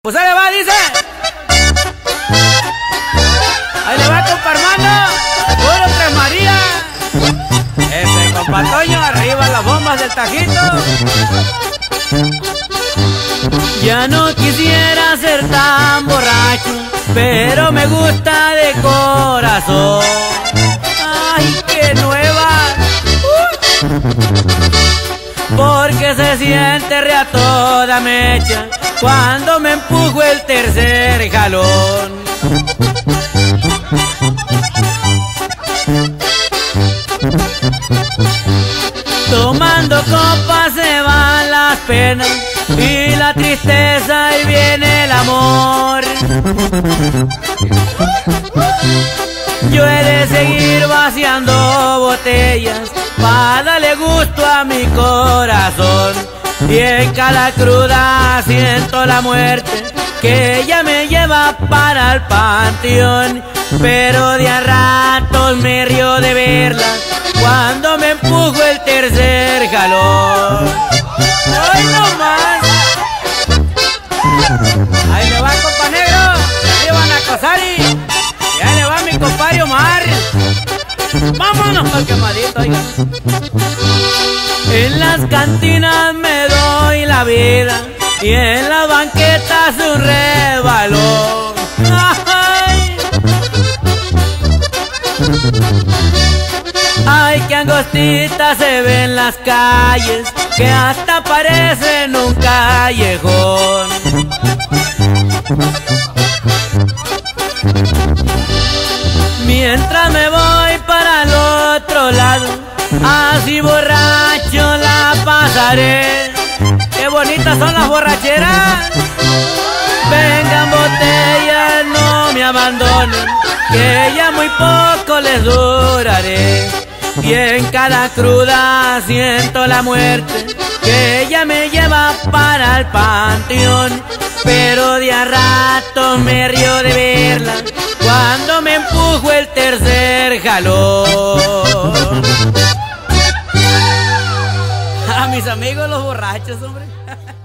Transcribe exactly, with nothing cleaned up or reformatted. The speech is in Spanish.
Pues ahí le va, dice. Ahí le va, compa Armando. Puro Tres María. Ese compa Toño, arriba las bombas del Tajito. Ya no quisiera ser tan borracho, pero me gusta de corazón. Ay, qué nueva. Uh. Porque se siente re a toda mecha cuando me empujo el tercer jalón. Tomando copas se van las penas y la tristeza, y viene el amor. Yo he de seguir vaciando botellas para darle gusto a mi corazón. Y en cada cruda siento la muerte que ella me lleva para el panteón. Pero de a ratos me río de verla cuando me empujo el tercer jalón. ¡Ay, no más! Ahí le va, compa Negro. Ahí van a Cosari. Y ahí le va mi compadre Omar. Vámonos al quemadito, oiga. En las cantinas me doy la vida y en las banquetas un rebalón. ¡Ay! Ay, qué angostita se ve en las calles, que hasta parecen un callejón. Mientras me voy para el otro lado, así borracho la pasaré. Qué bonitas son las borracheras. Vengan botellas, no me abandonen, que ya muy poco les duraré. Y en cada cruda siento la muerte, que ella me lleva para el panteón. Pero de a rato me río de verla cuando me empujo el tercer jalón. A mis amigos los borrachos, hombre.